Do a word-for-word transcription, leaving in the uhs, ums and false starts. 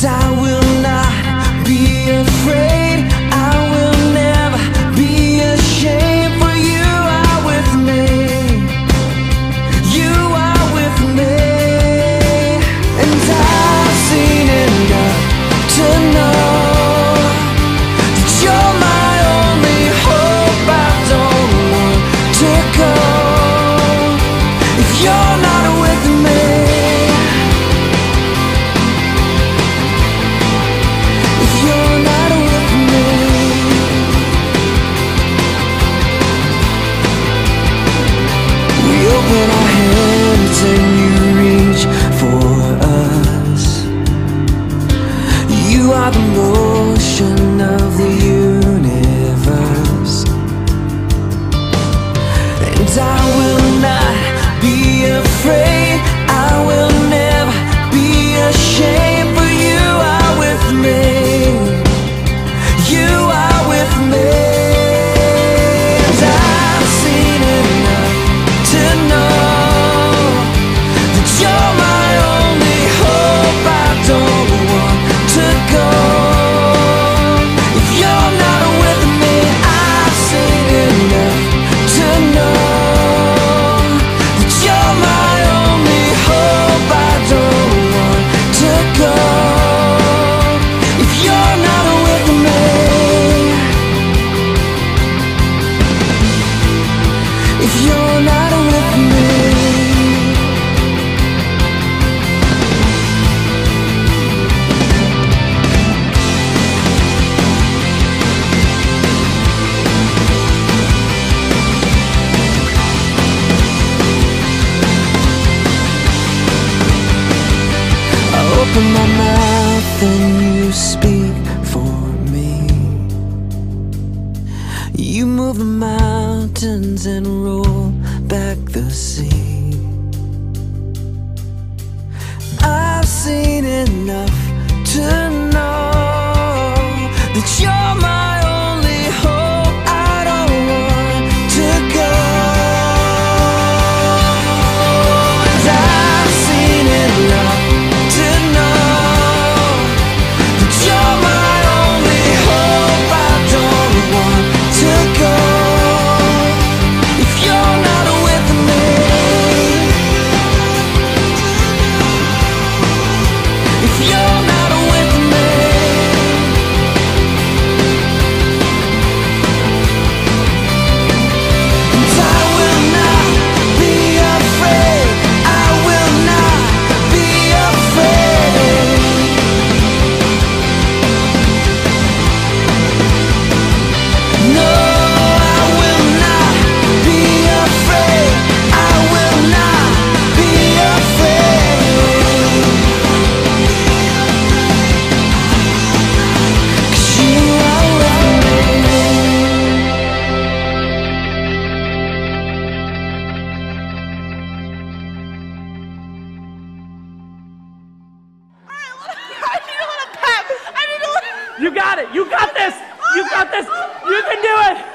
I will not be afraid. I will never be ashamed, for you are with me. You are with me. And I've seen enough to know that you're my only hope. I don't want to go if you're not with me. Open our hands and you reach for us. You are the motion of the universe, and I will not be afraid. I will never be ashamed, for you are with me. You are with me. Open my mouth and you speak for me. You move the mountains and roll back the sea. I've seen enough to know that you're my only hope. I don't want to go. And I've seen enough to know that you're my only hope. I don't want to go if you're not with me. If you're not with me. And I will not be afraid. I will not be afraid. No, I will not be afraid. I will not be afraid. 'Cause you are with me. I need a little pep. I need a little. You got it. You got this. You got this. You can do it.